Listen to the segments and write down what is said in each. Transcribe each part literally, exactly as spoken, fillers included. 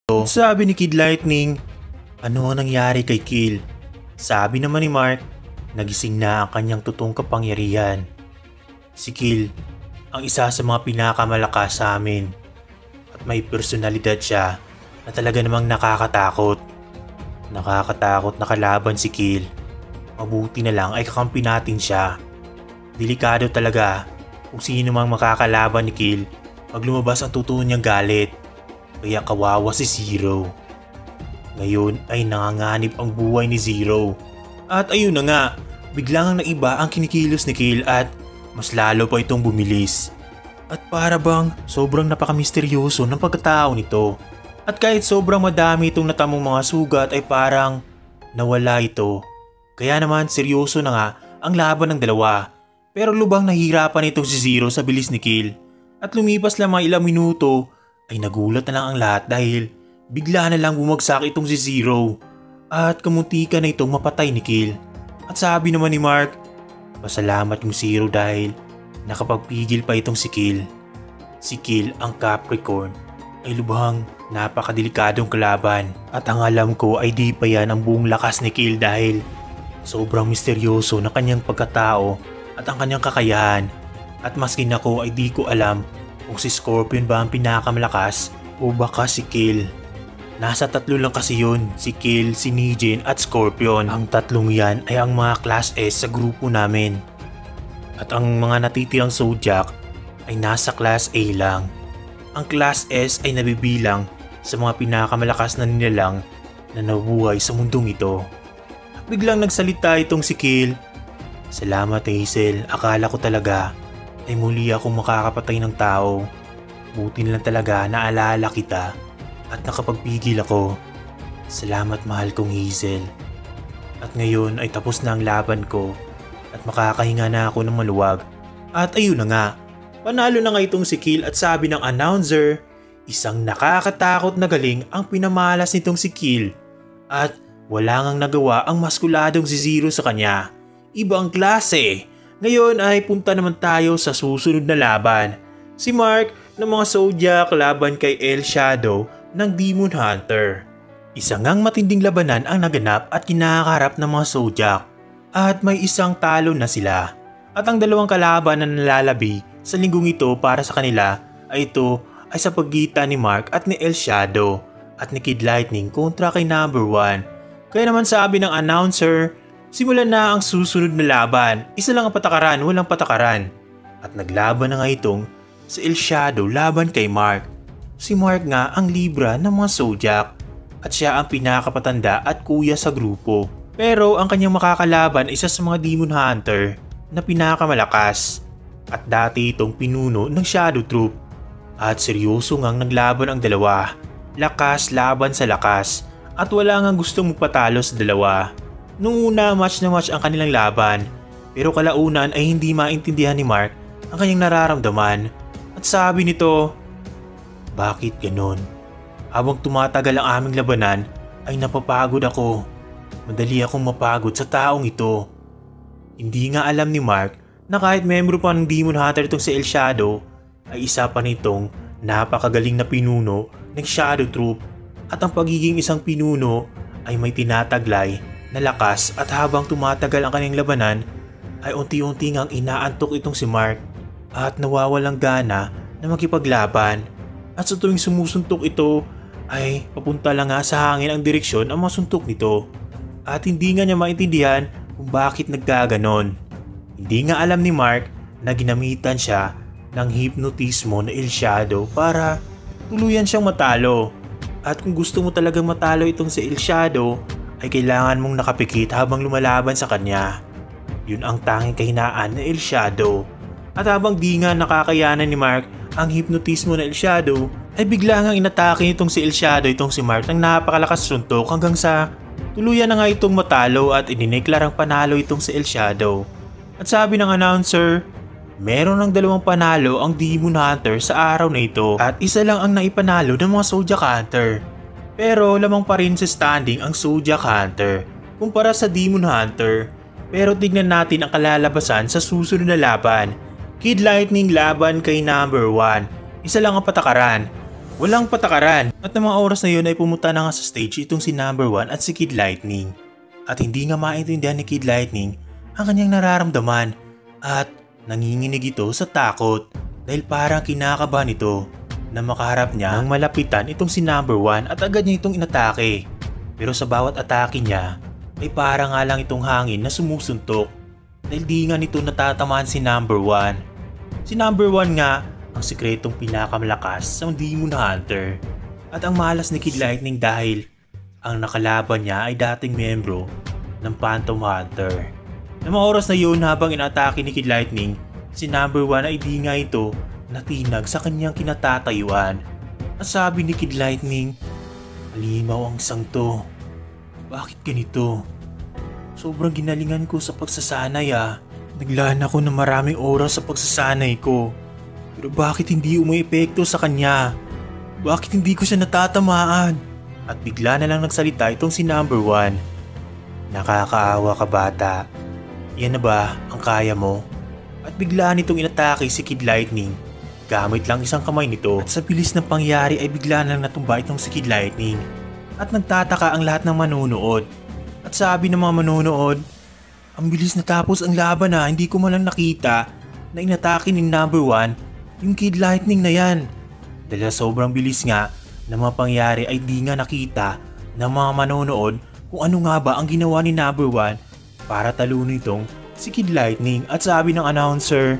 Sabi ni Kid Lightning, ano ang nangyari kay Kill? Sabi naman ni Mark, nagising na ang kanyang totoong kapangyarihan. Si Kill, ang isa sa mga pinakamalakas sa amin. At may personalidad siya na talaga namang nakakatakot. Nakakatakot na kalaban si Kill. Mabuti na lang ay kakampi natin siya. Delikado talaga kung sino mang makakalaban ni Kill pag lumabas ang totoo niyang galit. Kaya kawawa si Zero. Ngayon ay nanganganib ang buhay ni Zero. At ayun na nga, biglang naiba ang kinikilos ni Kill at mas lalo pa itong bumilis. At para bang sobrang napakamisteryoso ng pagkatao nito. At kahit sobrang madami itong natamong mga sugat ay parang nawala ito. Kaya naman seryoso na nga ang laban ng dalawa. Pero lubang nahihirapan itong si Zero sa bilis ni Kill. At lumipas lang mga ilang minuto ay nagulat na lang ang lahat dahil bigla na lang bumagsak itong si Zero. At kamuntikan na itong mapatay ni Kill. At sabi naman ni Mark, pasalamat yung Zero dahil nakapagpigil pa itong si Kill. Si Kill ang Capricorn ay lubhang napakadelikadong kalaban. At ang alam ko ay di pa yan ang buong lakas ni Kill dahil sobrang misteryoso na kanyang pagkatao at ang kanyang kakayahan. At maskin ako ay di ko alam kung si Scorpion ba ang pinakamalakas o baka si Kill. Nasa tatlo lang kasi yun, si Kill, si Nijin at Scorpion. Ang tatlong yan ay ang mga Class S sa grupo namin. At ang mga natitirang Zodiac ay nasa Class A lang. Ang Class S ay nabibilang sa mga pinakamalakas na nilalang na nabuhay sa mundong ito. At biglang nagsalita itong si Kill. Salamat Hazel, akala ko talaga ay muli akong makakapatay ng tao. Buti na lang talaga naalala kita at nakapagpigil ako. Salamat mahal kong Hazel. At ngayon ay tapos na ang laban ko at makakahinga na ako ng maluwag. At ayun na nga, panalo na nga itong si Kill at sabi ng announcer, isang nakakatakot na galing ang pinamalas nitong si Kill. At wala ngang nagawa ang maskuladong si Zero sa kanya. Ibang klase. Ngayon ay punta naman tayo sa susunod na laban. Si Mark ng mga Zodiac laban kay El Shadow ng Demon Hunter. Isa ngang matinding labanan ang naganap at kinakaharap ng mga Zodiac. At may isang talo na sila. At ang dalawang kalaban na nalalabi sa linggong ito para sa kanila ay ito ay sa pagitan ni Mark at ni El Shadow at ni Kid Lightning kontra kay Number one. Kaya naman sabi ng announcer, simulan na ang susunod na laban. Isa lang ang patakaran, walang patakaran. At naglaban na nga itong si El Shadow laban kay Mark. Si Mark nga ang Libra ng mga Zodiac at siya ang pinakapatanda at kuya sa grupo. Pero ang kanyang makakalaban ay isa sa mga Demon Hunter na pinakamalakas. At dati itong pinuno ng Shadow Troop. At seryoso ngang naglaban ang dalawa. Lakas laban sa lakas. At wala ngang gustong magpatalo sa dalawa. Noong una match na match ang kanilang laban. Pero kalaunan ay hindi maintindihan ni Mark ang kanyang nararamdaman. At sabi nito, bakit ganon? Habang tumatagal ang aming labanan ay napapagod ako. Madali akong mapagod sa taong ito. Hindi nga alam ni Mark na kahit membro pa ng Demon Hunter itong si El Shadow ay isa pa nitong napakagaling na pinuno ng Shadow Troop. At ang pagiging isang pinuno ay may tinataglay na lakas at habang tumatagal ang kanyang labanan ay unti-unti ngang inaantok itong si Mark at nawawalang gana na makipaglaban. At sa tuwing sumusuntok ito ay papunta lang nga sa hangin ang direksyon ang masuntok nito. At hindi nga niya maintindihan kung bakit nagkaganon. Hindi nga alam ni Mark na ginamitan siya ng hypnotismo na El Shadow para tuluyan siyang matalo. At kung gusto mo talagang matalo itong si El Shadow ay kailangan mong nakapikit habang lumalaban sa kanya. Yun ang tanging kahinaan ng El Shadow. At habang di nga nakakayanan ni Mark ang hypnotismo ng El Shadow ay bigla ngang inatake nitong si El Shadow itong si Mark ng napakalakas suntok hanggang sa tuluyan na nga itong matalo at inineklarang panalo itong si El Shadow. At sabi ng announcer, meron ng dalawang panalo ang Demon Hunter sa araw na ito at isa lang ang naipanalo ng mga Zodiac Hunter. Pero lamang pa rin sa standing ang Zodiac Hunter kumpara sa Demon Hunter. Pero tignan natin ang kalalabasan sa susunod na laban. Kid Lightning laban kay Number one. Isa lang ang patakaran. Walang patakaran at ng mga oras na yun ay pumunta na nga sa stage itong si Number One at si Kid Lightning. At hindi nga maintindihan ni Kid Lightning ang kanyang nararamdaman at nanginginig ito sa takot dahil parang kinakabahan ito na makaharap niya ang malapitan itong si Number One at agad niya itong inatake. Pero sa bawat atake niya ay parang nga lang itong hangin na sumusuntok dahil di nga nito natatamaan si Number One. Si Number One nga ang sikretong pinakamalakas sa Demon Hunter at ang malas ni Kid Lightning dahil ang nakalaban niya ay dating membro ng Phantom Hunter. Ng mga oras na yun habang inatake ni Kid Lightning, si Number One ay di nga ito natinag sa kanyang kinatatayuan. At sabi ni Kid Lightning, "Halimaw ang isang to. Bakit ganito? Sobrang ginalingan ko sa pagsasanay ah. Naglaan ako ng maraming oras sa pagsasanay ko. Pero bakit hindi umaepekto sa kanya? Bakit hindi ko siya natatamaan?" At bigla na lang nagsalita itong si Number One. "Nakakaawa ka bata. Yan na ba ang kaya mo?" At bigla nitong inatake si Kid Lightning gamit lang isang kamay nito. At sa bilis ng pangyari ay bigla na lang natumba itong si Kid Lightning. At nagtataka ang lahat ng manunood. At sabi ng mga manunood, "Ang bilis natapos ang laban na, hindi ko man lang nakita na inatake ni Number One yung Kid Lightning na yan." Dahil sobrang bilis nga na mga pangyari ay di nga nakita ng mga manonood kung ano nga ba ang ginawa ni Number One para talunin itong si Kid Lightning. At sabi ng announcer,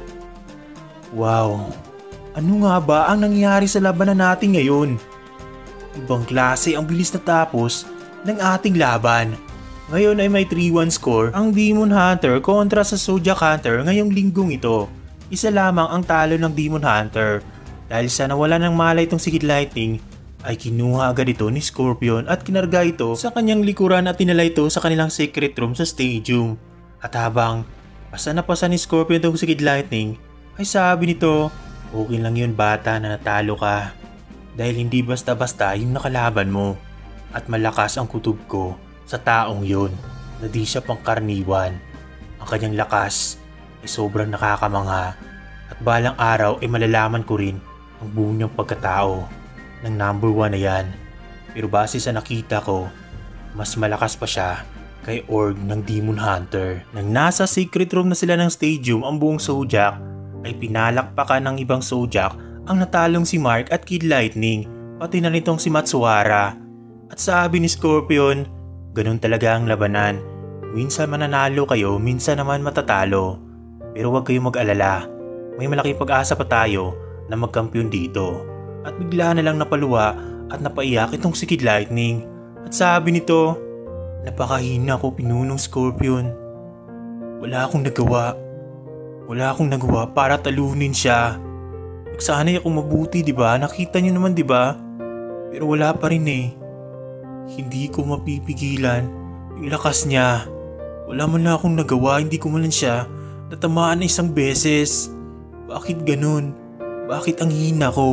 "Wow, ano nga ba ang nangyari sa labanan natin ngayon? Ibang klase ang bilis natapos ng ating laban." Ngayon ay may three one score ang Demon Hunter kontra sa Zodiac Hunter ngayong linggong ito. Isa lamang ang talo ng Demon Hunter dahil sa nawala ng malay itong si Kid Lightning ay kinuha agad ito ni Scorpion at kinarga ito sa kanyang likuran at tinala ito sa kanilang secret room sa stadium. At habang pasa na pasa ni Scorpion itong si Kid Lightning ay sabi nito, "Okay lang yun bata na natalo ka dahil hindi basta-basta yung nakalaban mo at malakas ang kutob ko sa taong yun na di siya pangkarniwan. Ang kanyang lakas ay sobrang nakakamangha at balang araw ay malalaman ko rin ang buo niyang pagkatao ng Number One na yan. Pero base sa nakita ko, mas malakas pa siya kay Org ng Demon Hunter." Nang nasa secret room na sila ng stadium ang buong Zodiac, ay pinalakpakan ng ibang Zodiac ang natalong si Mark at Kid Lightning, pati na nitong si Matsuhara. At sabi ni Scorpion, "Ganun talaga ang labanan. Minsan mananalo kayo, minsan naman matatalo. Pero huwag kayong mag-alala. May malaking pag-asa pa tayo na magkampiyon dito." At bigla na lang napaluwa at napaiyak itong si Kid Lightning. At sabi nito, "Napakahina ko pinunong Scorpion. Wala akong nagawa. Wala akong nagawa para talunin siya. Nagsanay akong mabuti, di ba? Nakita niyo naman, di ba? Pero wala pa rin eh. Hindi ko mapipigilan yung lakas niya. Wala man lang akong nagawa, hindi ko man lang siya natamaan na isang beses. Bakit ganun? Bakit ang hina ko?"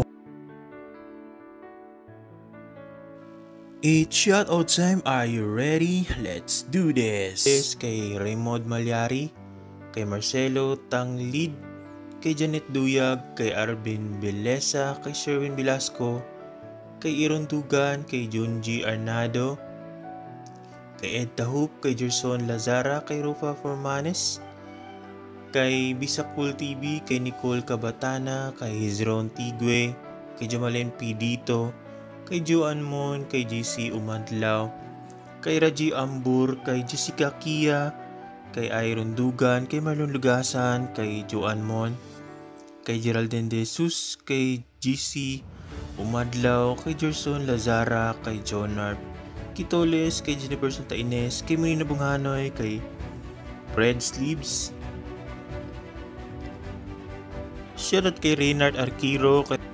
It's shoutout time, are you ready? Let's do this! Yes, kay Raymond Malyari, kay Marcelo Tanglid, kay Janet Duyag, kay Arvin Belesa, kay Sherwin Velasco, kay Iron Dugan, kay Junji Arnado, kay Ed Tahup, kay Gerson Lazara, kay Rufa Formanes, kay Bisakul T V, kay Nicole Cabatana, kay Hizron Tigwe, kay Jamalen P. Dito, kay Joan Mon, kay J C Umadlaw, kay Raji Ambur, kay Jessica Kia, kay Iron Dugan, kay Marlon Lugasan, kay Joan Mon, kay Geraldine De Jesus, kay G C Umadlaw, kay Gerson Lazara, kay Jonar Kitoles, kay Jennifer Santa Ines, kay Marina Bunghanoy, kay Fred Sleeves. Shoutout kay Reynard Arquiro, kay